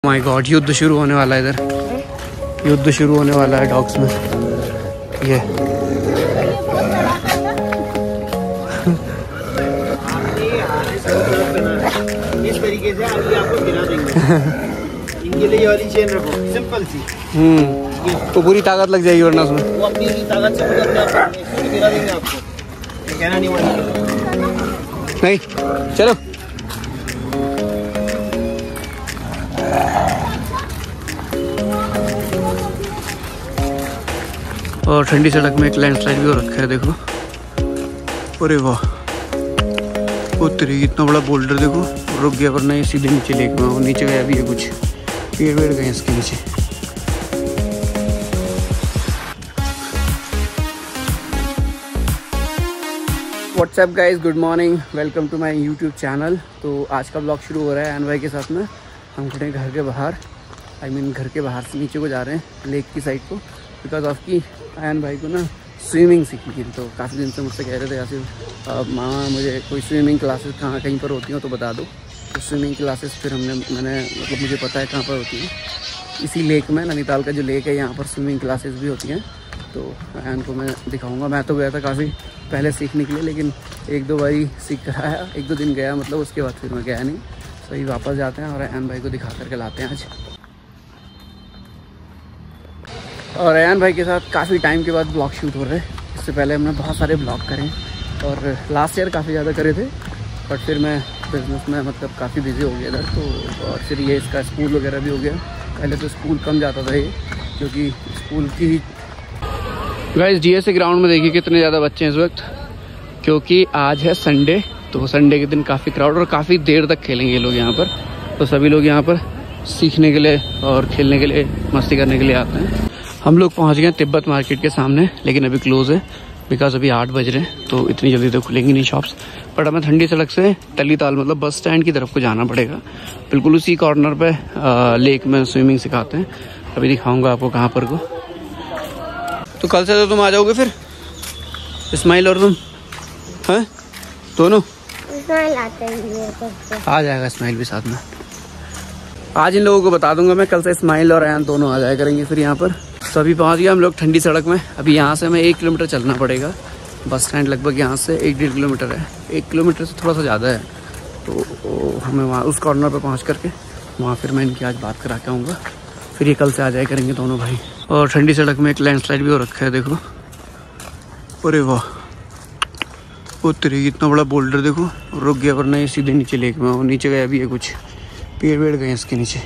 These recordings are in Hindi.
माय गॉड, युद्ध शुरू होने वाला है इधर, युद्ध शुरू होने वाला है डॉग्स में। ये इस तरीके से अभी आपको गिरा देंगे। इनके लिए ये वाली चेन रखो, सिंपल सी। तो पूरी ताकत लग जाएगी वरना उसमें। वो अपनी ताकत से पूरी अपने आप गिरा देंगे आपको। कहना नहीं मानेंगे। नहीं, चलो। और ठंडी सड़क में एक लैंडस्लाइड भी हो रखा है, देखो। अरे वाह, उतरी इतना बड़ा बोल्डर देखो, रुक गया वरना ये सीधे नीचे लेक में। और नीचे गया भी है, कुछ पेड़ वेड़ गए इसके नीचे। What's up guys, good morning, welcome to my YouTube channel. तो आज का ब्लॉग शुरू हो रहा है एन भाई के साथ में। हम खड़े हैं घर के बाहर, घर के बाहर से नीचे को जा रहे हैं लेक की साइड को, बिकॉज ऑफ की एन भाई को ना स्विमिंग सीखनी थी। तो काफ़ी दिन से मुझसे कह रहे थे यासिर मामा मुझे कोई स्विमिंग क्लासेस कहाँ कहीं पर होती हो तो बता दो। तो स्विमिंग क्लासेस फिर मैंने मतलब मुझे पता है कहाँ पर होती है, इसी लेक में, नैनीताल का जो लेक है यहाँ पर स्विमिंग क्लासेस भी होती हैं। तो एन को मैं दिखाऊंगा। मैं तो गया था काफ़ी पहले सीखने के लिए, लेकिन एक दो बारी सीख कर आया, एक दो दिन गया मतलब, उसके बाद फिर मैं गया नहीं। सही वापस जाते हैं और एन भाई को दिखा करके लाते हैं आज। और अयान भाई के साथ काफ़ी टाइम के बाद ब्लॉग शूट हो रहे हैं। इससे पहले हमने बहुत सारे ब्लॉग करे और लास्ट ईयर काफ़ी ज़्यादा करे थे, बट फिर मैं बिज़नेस में मतलब काफ़ी बिजी हो गया इधर। तो और फिर ये इसका स्कूल वगैरह भी हो गया। पहले तो स्कूल कम जाता था ये, क्योंकि स्कूल की गाइस जीएसए ग्राउंड में देखिए कितने ज़्यादा बच्चे हैं इस वक्त, क्योंकि आज है संडे। तो संडे के दिन काफ़ी क्राउड और काफ़ी देर तक खेलेंगे ये लोग यहाँ पर। तो सभी लोग यहाँ पर सीखने के लिए और खेलने के लिए, मस्ती करने के लिए आते हैं। हम लोग पहुँच गए तिब्बत मार्केट के सामने, लेकिन अभी क्लोज़ है बिकॉज अभी 8 बज रहे हैं, तो इतनी जल्दी तो खुलेंगी नहीं शॉप्स। बट हमें ठंडी सड़क से टलीताल मतलब बस स्टैंड की तरफ को जाना पड़ेगा। बिल्कुल उसी कॉर्नर पे लेक में स्विमिंग सिखाते हैं। अभी दिखाऊंगा आपको कहाँ पर को। तो कल से तो तुम आ जाओगे फिर, इस्माइल और तुम हैं दोनों? इस्माइल आते हैं, आ जाएगा इस्माइल भी साथ में। आज इन लोगों को बता दूंगा मैं, कल से इस्माइल और अयान दोनों आ जाया करेंगे फिर यहाँ पर। तो अभी पहुँच गया हम लोग ठंडी सड़क में। अभी यहाँ से हमें 1 किलोमीटर चलना पड़ेगा। बस स्टैंड लगभग यहाँ से 1-1.5 किलोमीटर है। 1 किलोमीटर से थोड़ा सा ज़्यादा है। तो हमें वहाँ उस कॉर्नर पर पहुँच करके वहाँ फिर मैं इनकी आज बात करा के आऊँगा। फिर ये कल से आ जाया करेंगे दोनों भाई। और ठंडी सड़क में एक लैंडस्लाइड भी हो रखा है, देखो। अरे वाह, उतरी इतना बड़ा बोल्डर देखो, रुक गया वरना ये सीधे नीचे लेक में। और नीचे गया भी है, कुछ पेड़ वेड़ गए इसके नीचे।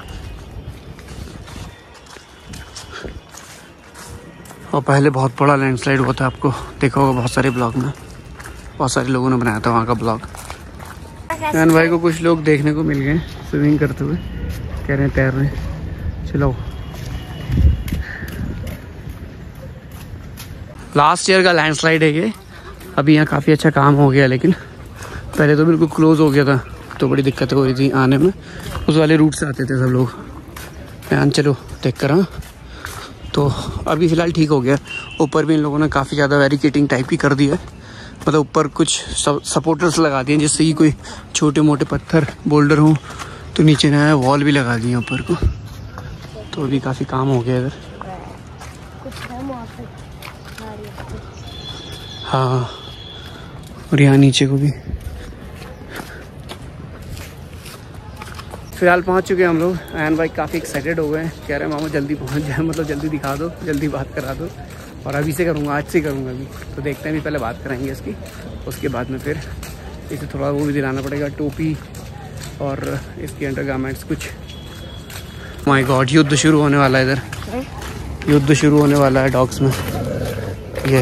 और पहले बहुत बड़ा लैंडस्लाइड हुआ था, आपको देखा होगा बहुत सारे ब्लॉग में, बहुत सारे लोगों ने बनाया था वहाँ का ब्लॉग। एन भाई को कुछ लोग देखने को मिल गए स्विमिंग करते हुए, कह रहे हैं तैर रहे हैं। चलो, लास्ट ईयर का लैंडस्लाइड है ये। अभी यहाँ काफ़ी अच्छा काम हो गया, लेकिन पहले तो बिल्कुल क्लोज हो गया था, तो बड़ी दिक्कत हो रही थी आने में। उस वाले रूट से आते थे सब लोग। यान चलो देख कर। हाँ, तो अभी फ़िलहाल ठीक हो गया। ऊपर भी इन लोगों ने काफ़ी ज़्यादा बैरिकेटिंग टाइप की कर दी है, मतलब ऊपर कुछ सपोर्टर्स लगा दिए, जिससे कि कोई छोटे मोटे पत्थर बोल्डर हों तो नीचे ना वॉल भी लगा दिए ऊपर को। तो अभी काफ़ी काम हो गया इधर। हाँ, और यहाँ नीचे को भी। फिलहाल पहुँच चुके हैं हम लोग। अयान भाई काफ़ी एक्साइटेड हो गए हैं, कह रहे हैं मामा जल्दी पहुँच जाए, मतलब जल्दी दिखा दो, जल्दी बात करा दो। और अभी से करूँगा, आज से करूँगा अभी। तो देखते हैं, अभी पहले बात कराएंगे इसकी, उसके बाद में फिर इसे थोड़ा वो भी दिलाना पड़ेगा, टोपी और इसकी अंडरगारमेंट्स कुछ। माय गॉड, युद्ध शुरू होने वाला है इधर, युद्ध शुरू होने वाला है डॉग्स में। ये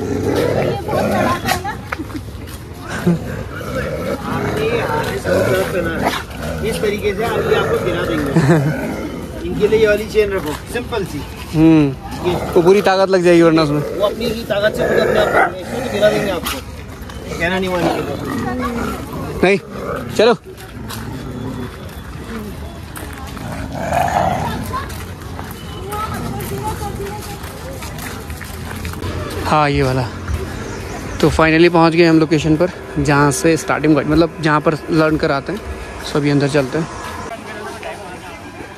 इस तरीके से अभी आपको गिरा देंगे। इनके लिए ये वाली चेन रखो, सिंपल सी। तो पूरी ताकत लग जाएगी वरना उसमें। वो अपनी ही ताकत से पूरी अपने आप गिरा देंगे आपको। कहना नहीं मानेंगे। नहीं, चलो। हाँ, ये वाला। तो फाइनली पहुंच गए हम लोकेशन पर, जहाँ से स्टार्टिंग मतलब जहाँ पर लर्न कराते हैं। सो अभी अंदर चलते हैं।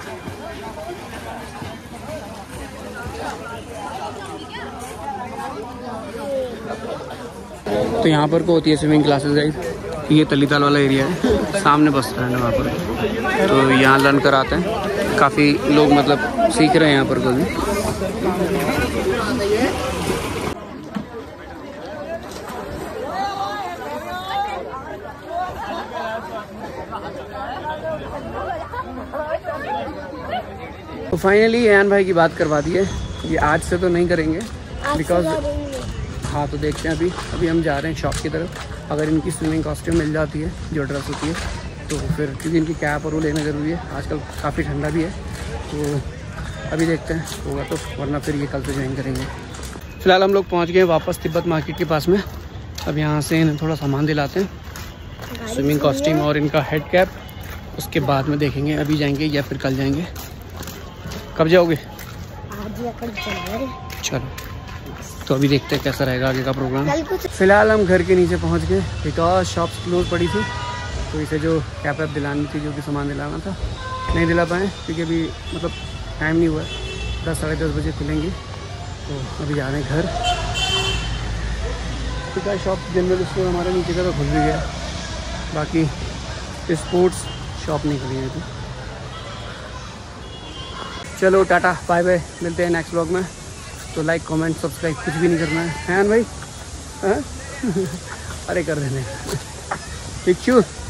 तो यहाँ पर को होती है स्विमिंग क्लासेस गाइस। ये तलीताल वाला एरिया है, सामने बस स्टैंड है वहाँ पर। तो यहाँ लर्न कराते हैं, काफ़ी लोग मतलब सीख रहे हैं यहाँ पर को भी। तो फाइनली एयान भाई की बात करवा दी है। ये आज से तो नहीं करेंगे बिकॉज हाँ, तो देखते हैं अभी हम जा रहे हैं शॉप की तरफ। अगर इनकी स्विमिंग कॉस्ट्यूम मिल जाती है जो ड्रेस होती है तो फिर, क्योंकि इनकी कैप और वो लेना ज़रूरी है, आजकल काफ़ी ठंडा भी है। तो अभी देखते हैं होगा तो, वरना फिर ये कल से ज्वाइन करेंगे। फ़िलहाल हम लोग पहुँच गए वापस तिब्बत मार्केट के पास में। अब यहाँ से इन्हें थोड़ा सामान दिलाते हैं, स्विमिंग कॉस्ट्यूम और इनका हेड कैप। उसके बाद में देखेंगे अभी जाएंगे या फिर कल जाएंगे। कब जाओगे? आज या कल चलेंगे। चलो, तो अभी देखते हैं कैसा रहेगा आगे का प्रोग्राम। फिलहाल हम घर के नीचे पहुंच गए बिकॉज शॉप्स क्लोज पड़ी थी, तो इसे जो कैप वैप दिलानी थी, जो भी सामान दिलाना था, नहीं दिला पाए क्योंकि अभी मतलब टाइम नहीं हुआ है। 10 साढ़े 10 बजे खुलेंगी, तो अभी जा रहे हैं घर। तो शॉप जनरल स्टोर हमारे नीचे का तो खुल भी गया, बाकी स्पोर्ट्स शॉप नहीं खुली है अभी। चलो टाटा बाय बाय, मिलते हैं नेक्स्ट व्लॉग में। तो लाइक कमेंट सब्सक्राइब कुछ भी नहीं करना है यान भाई। हाँ अरे कर देने। ठीक